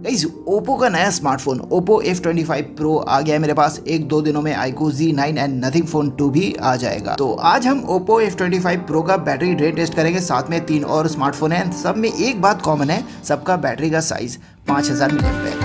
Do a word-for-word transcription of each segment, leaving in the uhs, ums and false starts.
Guys Oppo का नया smartphone Oppo F twenty five pro आ गया है मेरे पास। एक दो दिनों में iQOO Z nine and Nothing phone two भी आ जाएगा। तो आज हम Oppo F twenty five pro का बैटरी ड्रेन टेस्ट करेंगे। साथ में तीन और स्मार्टफोन है, सब में एक बात कॉमन है, सबका बैटरी का साइज पाँच हजार milliampere.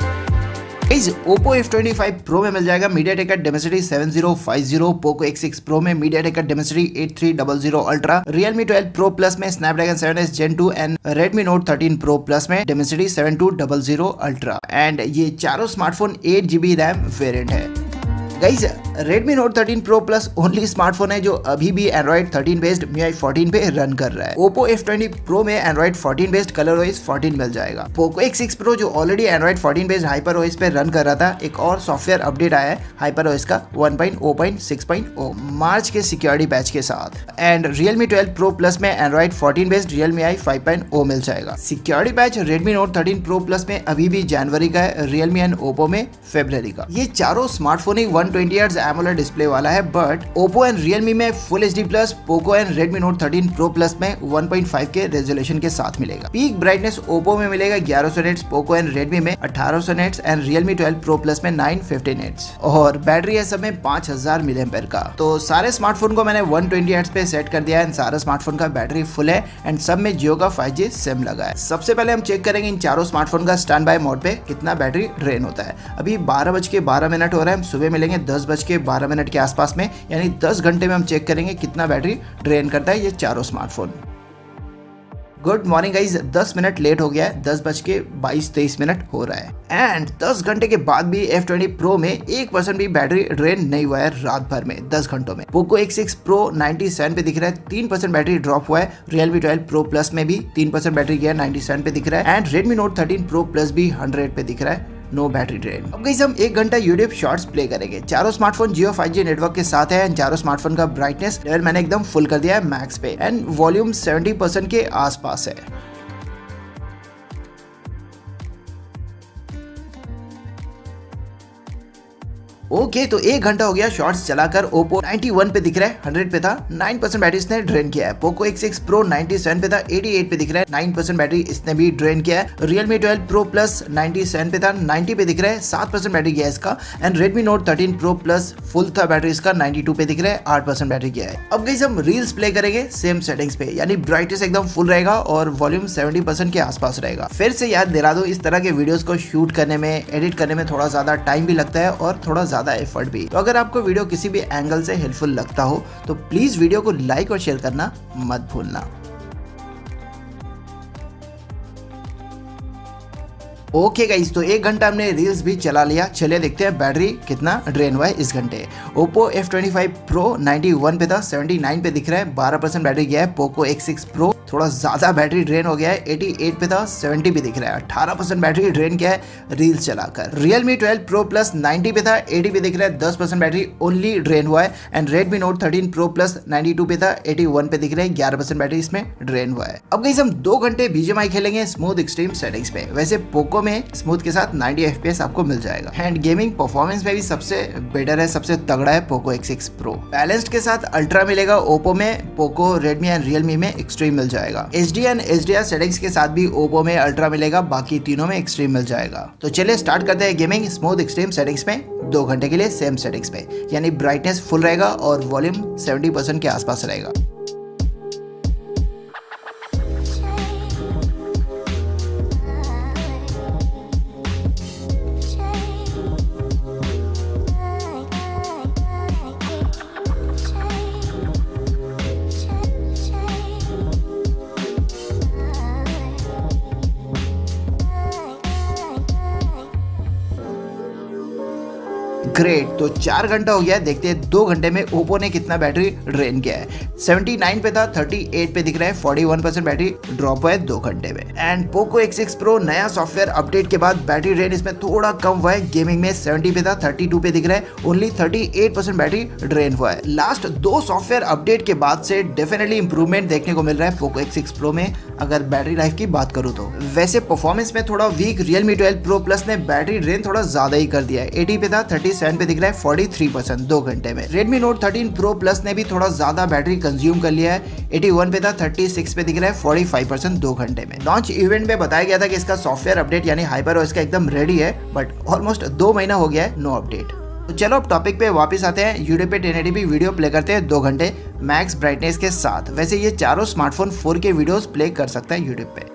Oppo F twenty five pro में मिल जाएगा मीडियाटेक का Dimensity seven zero five zero, Poco X six pro में मीडियाटेक का Dimensity eight three zero zero ultra, Realme twelve pro plus में Snapdragon seven S gen two and Redmi note thirteen pro plus में Dimensity seven two zero zero ultra. And ये चारों smartphone eight GB RAM variant है। Guys Redmi note thirteen pro plus only smartphone है जो अभी भी Android thirteen based MIUI fourteen पे run कर रहा है। ओप्पो एफ ट्वेंटी प्रो में Android fourteen based Color OS fourteen मिल जाएगा। पोको एक्स सिक्स प्रो जो already Android fourteen based hyper OS पे रन कर रहा था, एक और सॉफ्टवेयर अपडेट आया है हाइपर ओएस का one point zero point six point zero March के सिक्योरिटी पैच के साथ। And Realme twelve pro plus में Android fourteen based Realme UI five point zero मिल जाएगा। Security patch Redmi note thirteen pro plus में अभी भी जनवरी का है, रियलमी एंड ओप्पो में फरवरी का। ये चारों स्मार्टफोन ही one twenty hertz AMOLED display वाला है, बट ओप्पो एंड रियलमी में full H D plus, Poco and Redmi note thirteen pro plus में one point five K resolution के साथ मिलेगा। पीक ब्राइटनेस ओप्पो में मिलेगा ग्यारह सौ निट्स, पोको एंड रेडमी में अठारह सौ nits and Realme twelve pro plus में नाइन फिफ्टी निट्स। और बैटरी है सब में पाँच हजार मिली एम्पेयर का। तो सारे स्मार्टफोन को मैंने वन ट्वेंटी हर्ट्ज पे सेट कर दिया है। सारे स्मार्टफोन का बैटरी फुल है एंड सब में जियो का फाइव जी सिम लगा है। सबसे पहले हम चेक करेंगे इन चारों स्मार्टफोन का स्टैंड बाय मोड पे कितना बैटरी ड्रेन होता है। अभी बारह बज के बारह मिनट हो रहा है, हम सुबह मिलेंगे दस बज के बारह मिनट के आसपास में, यानी दस घंटे में हम चेक करेंगे कितना बैटरी ड्रेन करता है ये चारों स्मार्टफोन। गुड मॉर्निंग गाइज, दस मिनट लेट हो गया है, दस बज के बाईस तेईस मिनट हो रहा है। एंड दस घंटे के बाद भी एफ ट्वेंटी प्रो में एक परसेंट भी बैटरी ड्रेन नहीं हुआ है रात भर में, दस घंटों में। Poco X six pro ninety seven पे दिख रहा है, तीन परसेंट बैटरी ड्रॉप हुआ है। रियलमी ट्वेल्व प्रो प्लस में भी तीन परसेंट बैटरी गया, नाइंटी सेवन पे दिख रहा है। And Redmi note thirteen pro plus भी हंड्रेड पे दिख रहा है, नो बैटरी ड्रेन। अब गाइस हम एक घंटा यूट्यूब शॉर्ट्स प्ले करेंगे। चारों smartphone Jio five G network के साथ है एंड चारों स्मार्टफोन का ब्राइटनेस लेवल मैंने एकदम फुल कर दिया है मैक्स पे एंड वॉल्यूम सेवेंटी परसेंट के आसपास है। ओके okay, तो एक घंटा हो गया शॉर्ट्स चलाकर। ओप्पो नाइंटी वन पे दिख रहा है, हंड्रेड पे था, नाइन परसेंट बैटरी इसने ड्रेन किया है। Poco X six pro ninety seven पे था, एटी एट पे दिख रहा है, नाइन परसेंट बैटरी इसने भी ड्रेन किया है। Realme twelve pro plus ninety seven पे था, नाइंटी पे दिख रहा है, सेवन परसेंट बैटरी गया है इसका। And Redmi note thirteen pro plus full था बैटरी इसका, नाइंटी टू पे दिख रहा है, एट परसेंट बैटरी गया है। अब गाइस हम रील्स प्ले करेंगे सेम सेटिंग्स पे, यानी ब्राइटनेस एकदम फुल रहेगा और वॉल्यूम सेवेंटी परसेंट के आसपास रहेगा। फिर से याद दिला दो, इस तरह के वीडियोस को शूट करने में, एडिट करने में थोड़ा ज्यादा टाइम भी लगता है और थोड़ा ज्यादा एफर्ट भी। तो अगर आपको वीडियो किसी भी एंगल से हेल्पफुल लगता हो तो प्लीज वीडियो को लाइक और शेयर करना मत भूलना। ओके गाइस, तो एक घंटा हमने रील्स भी चला लिया। चलिए देखते हैं बैटरी कितना ड्रेन हुआ है इस घंटे। Oppo F twenty five pro ninety one पे था, सेवेंटी नाइन पे दिख रहा है, बारह परसेंट बैटरी गया है। पोको एक्स सिक्स प्रो थोड़ा ज्यादा बैटरी ड्रेन हो गया है, एटी एट पे था, सेवेंटी पे दिख रहा है, अठारह परसेंट बैटरी ड्रेन किया है रील्स चलाकर। Realme twelve pro plus ninety पे था, एटी पे दिख रहा है, दस परसेंट बैटरी ओनली ड्रेन हुआ है। And Redmi note thirteen pro plus ninety two पे था, एटी वन पे दिख रहा है, ग्यारह परसेंट बैटरी इसमें ड्रेन हुआ है। अब गाइस हम दो घंटे बीजीएमआई खेलेंगे स्मूथ एक्सट्रीम सेटिंग्स पे। वैसे पोको में स्मूथ के साथ नाइंटी एफ पी एस आपको मिल जाएगा एंड गेमिंग परफॉर्मेंस में भी सबसे बेटर है, सबसे तगड़ा है Poco X six pro. Balanced के साथ अल्ट्रा मिलेगा ओप्पो में, पोको रेडमी एंड रियलमी में एक्सट्रीम मिल जाएगा। H D and H D R settings के साथ भी ओप्पो में अल्ट्रा मिलेगा, बाकी तीनों में एक्सट्रीम मिल जाएगा। तो चलिए स्टार्ट करते हैं गेमिंग स्मूथ एक्सट्रीम सेटिंग्स में, दो घंटे के लिए सेम सेटिंग्स पे, यानी ब्राइटनेस फुल रहेगा और वॉल्यूम सेवेंटी परसेंट के आसपास रहेगा। ग्रेट, तो चार घंटा हो गया है। देखते हैं दो घंटे में ओप्पो ने कितना बैटरी ड्रेन किया है। सेवेंटी नाइन पे था, थर्टी एट पे दिख रहा है, forty one percent battery drop हुआ है दो घंटे में। And Poco X six pro नया सॉफ्टवेयर अपडेट के बाद बैटरी ड्रेन इसमें थोड़ा कम हुआ है। गेमिंग में सेवेंटी पे था, थर्टी टू पे दिख रहा है, only thirty eight percent battery drain हुआ है। लास्ट दो सॉफ्टवेयर अपडेट के बाद से डेफिनेटली इंप्रूवमेंट देखने को मिल रहा है पोको एक्स सिक्स प्रो में। अगर बैटरी लाइफ की बात करूँ तो। वैसे परफॉर्मेंस में थोड़ा weak Realme twelve Pro Plus ने बैटरी ड्रेन थोड़ा ज्यादा ही कर दिया है। अस्सी पे था, सैंतीस पे दिख रहा है तैंतालीस परसेंट दो घंटे में। Redmi Note thirteen Pro Plus ने भी थोड़ा ज्यादा बैटरी कंज्यूम कर लिया है। इक्यासी पे था, छत्तीस पे दिख रहा है पैंतालीस परसेंट दो घंटे में। लॉन्च इवेंट में बताया गया था कि इसका सॉफ्टवेयर अपडेट यानी HyperOS का एकदम रेडी है, बट ऑलमोस्ट दो महीना हो गया है, नो अपडेट। तो चलो अब टॉपिक पे वापस आते हैं। यूट्यूब पे ten eighty P video play करते हैं दो घंटे मैक्स ब्राइटनेस के साथ। वैसे ये चारों smartphone four K videos play कर सकता है यूट्यूब पे।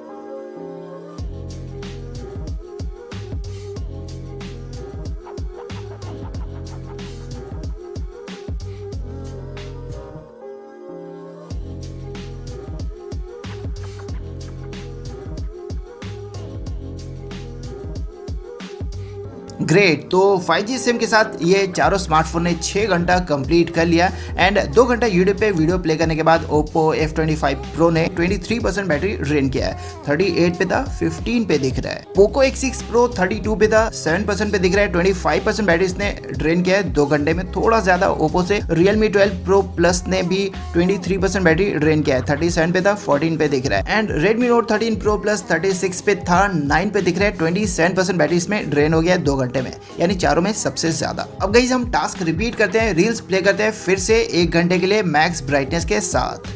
ग्रेट, तो फाइव जी सिम के साथ ये चारों स्मार्टफोन ने छह घंटा कंप्लीट कर लिया एंड दो घंटा यूट्यूब पे वीडियो प्ले करने के बाद Oppo F twenty five Pro ने तेईस परसेंट बैटरी ड्रेन किया है। अड़तीस पे था, पंद्रह पे दिख रहा है। Poco एक्स सिक्स Pro बत्तीस पे था, सात परसेंट पे दिख रहा है। पच्चीस परसेंट बैटरी इसने ड्रेन किया है दो घंटे में, थोड़ा ज्यादा Oppo से। Realme ट्वेल्व Pro Plus ने भी तेईस परसेंट बैटरी ड्रेन किया है, सैंतीस पे था, चौदह पे दिख रहा है। And Redmi Note thirteen Pro Plus छत्तीस पे था, नौ पे दिख रहा है, सत्ताईस परसेंट बैटरी इसमें ड्रेन हो गया है दो घंटे में, यानी चारों में सबसे ज्यादा। अब गाइस हम टास्क रिपीट करते हैं, रील्स प्ले करते हैं फिर से एक घंटे के लिए मैक्स ब्राइटनेस के साथ।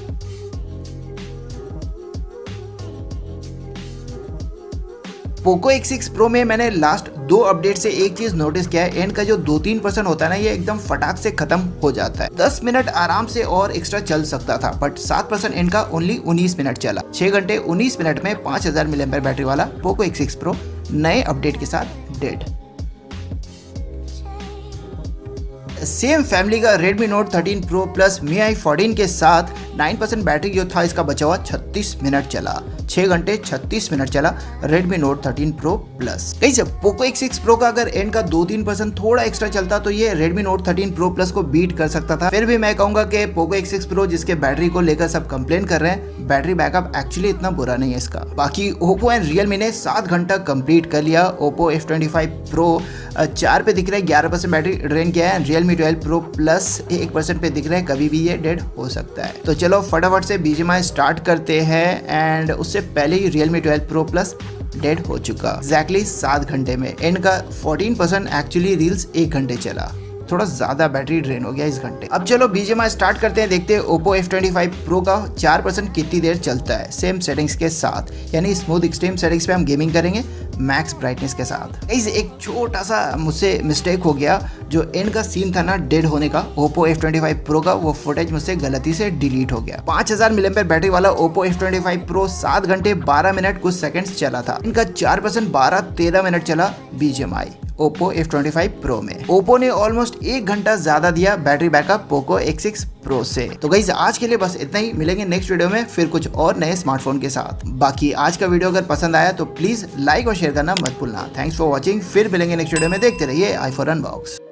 Poco एक्स सिक्स Pro में मैंने लास्ट दो अपडेट से एक चीज नोटिस किया है, एंड का जो दो तीन परसेंट होता है ना, ये एकदम फटाक से खत्म हो जाता है। दस मिनट आराम से और एक्स्ट्रा चल सकता था, बट सात परसेंट एंड का ओनली उन्नीस मिनट चला। छह घंटे उन्नीस मिनट में पांच हजार मिली एम्पीयर बैटरी वाला Poco एक्स सिक्स Pro नए अपडेट के साथ डेड। सेम फैमिली का Redmi Note thirteen Pro Plus Mi I fourteen के साथ नौ परसेंट बैटरी जो था इसका बचा हुआ छत्तीस मिनट चला। छह घंटे छत्तीस मिनट चला Redmi Note thirteen Pro Plus। कैसे Poco एक्स सिक्स Pro का अगर एंड का दो तीन परसेंट थोड़ा एक्स्ट्रा चलता तो ये Redmi Note thirteen Pro Plus को बीट कर सकता था। फिर भी मैं कहूंगा कि Poco एक्स सिक्स Pro जिसके बैटरी को लेकर सब कंप्लेन कर रहे हैं, बैटरी बैकअप एक्चुअली इतना बुरा नहीं है इसका। बाकी Oppo एंड Realme ने सात घंटा कंप्लीट कर लिया। Oppo F twenty five Pro चार पे दिख रहा है, ग्यारह परसेंट बैटरी ड्रेन किया है। Realme ट्वेल्व Pro Plus एक परसेंट पे दिख रहा है, कभी भी ये डेड हो सकता है। तो चलो फटाफट से B G M I start करते हैं, एंड उससे पहले ही Realme twelve Pro Plus dead हो चुका एग्जैक्टली सात घंटे में। एंड का चौदह परसेंट एक्चुअली रील्स एक घंटे चला, थोड़ा ज्यादा बैटरी ड्रेन हो गया इस घंटे। अब चलो B G M I start करते हैं, देखते हैं Oppo F twenty five Pro का चार परसेंट कितनी देर चलता है सेम सेटिंग्स के साथ, यानी स्मूथ एक्सट्रीम सेटिंग्स पे हम गेमिंग करेंगे मैक्स ब्राइटनेस के साथ। इस एक छोटा सा मुझसे मिस्टेक हो गया, जो एंड का सीन था ना डेड होने का Oppo F twenty five Pro का, वो फुटेज मुझसे गलती से डिलीट हो गया। पांच हजार मिली एम्पीयर बैटरी वाला Oppo F twenty five Pro सात घंटे बारह मिनट कुछ सेकंड्स चला था। इनका चार परसेंट बारह तेरह मिनट चला B G M I Oppo F twenty five Pro में। Oppo ने ऑलमोस्ट एक घंटा ज्यादा दिया battery backup Poco X six Pro से। तो गाइस आज के लिए बस इतना ही, मिलेंगे नेक्स्ट वीडियो में फिर कुछ और नए स्मार्टफोन के साथ। बाकी आज का वीडियो अगर पसंद आया तो प्लीज लाइक और शेयर करना मत भूलना। थैंक्स फॉर वॉचिंग, फिर मिलेंगे नेक्स्ट वीडियो में, देखते रहिए आई फोर अनबॉक्स।